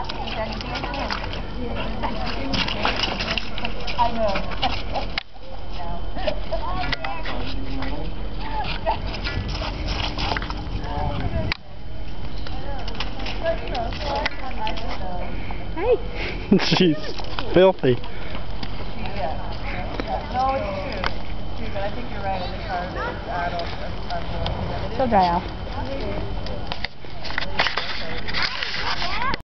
I know. Hey. She's filthy. No, it's true. But I think you're right. I think our adults are more. She'll dry off.